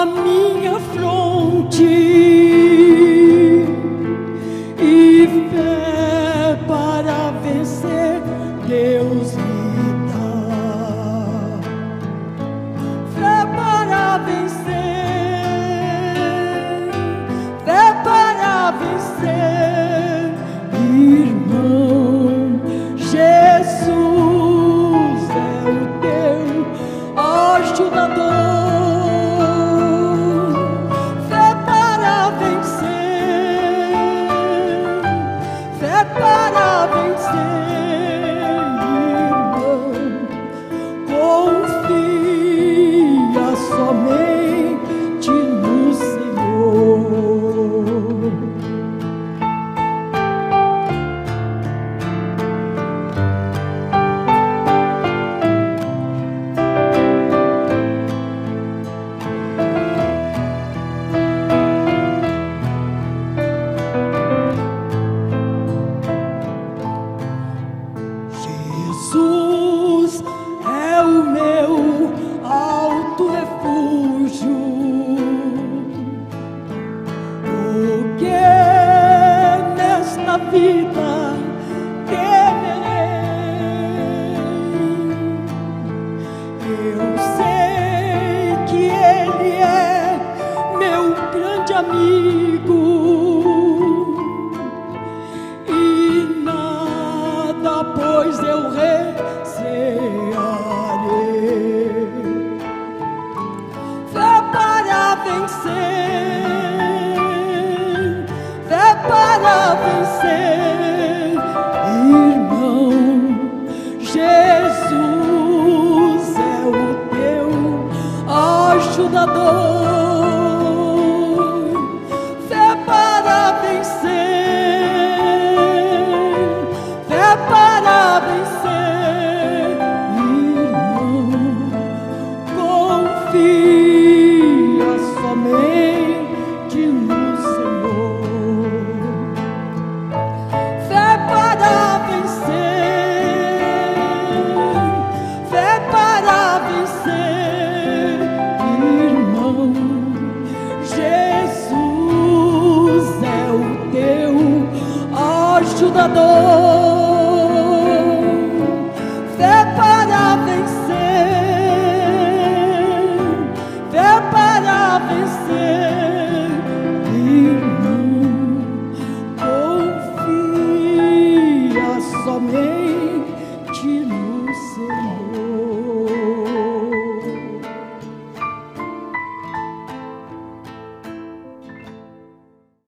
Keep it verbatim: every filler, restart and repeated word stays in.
a minha fronte e fé para vencer Deus me dá. Fé para vencer, fé para vencer, irmão. Jesus é o teu ajudador. Fé para vencer, fé para vencer, irmão. Confia somente no Senhor. Jesus é o meu alto refúgio, o que nesta vida temerei. Eu sei que Ele é meu grande amigo e nada, pois eu recearei. Fé para vencer, fé para vencer, irmão. Jesus é o teu ajudador. Fé para vencer, fé para vencer, irmão. Confia somente no Senhor. Fé para vencer, fé para vencer, irmão. Jesus é o teu ajudador. Fé para vencer, fé para vencer, irmão. Confia somente no Senhor.